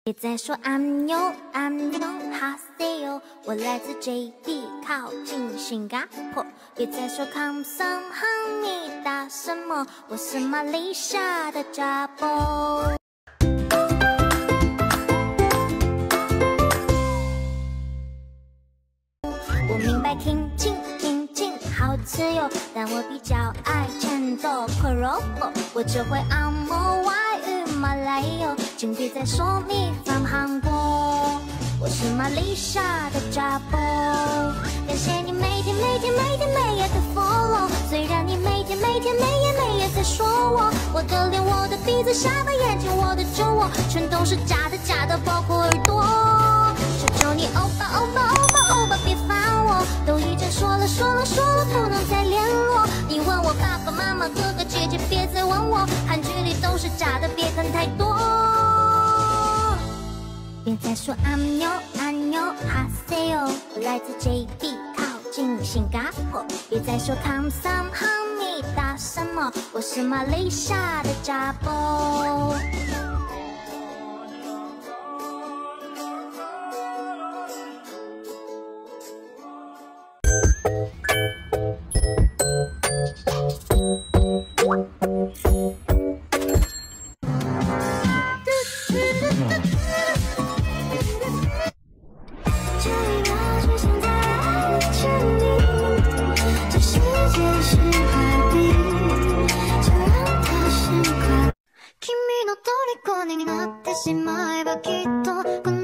别再说 I'm new哈塞哟，我来自 JB 靠近新加坡。别再说 Come some honey 打什么，我是玛丽莎的家波。我明白挺进好自由，但我比较爱战斗 Corgi， 我只会按摩外语马来语，请别再说你from韩国。我是玛丽莎的家波，感谢你每天每夜的 follow， 虽然你每天每夜在说我的脸、我的鼻子、下巴、眼睛、我的酒窝，全都是假的，包括耳朵。求求你欧巴，别烦我，都已经说了，不能再联络。你问我爸爸妈妈、哥哥姐姐，别再问我，韩剧里都是假的，别看太多。别再说 I'm new哈塞哟，我来自 JB 靠近新加坡。别再说 Come some honey 打什么，我是玛丽莎的家波。君の虜になってしまえばきっと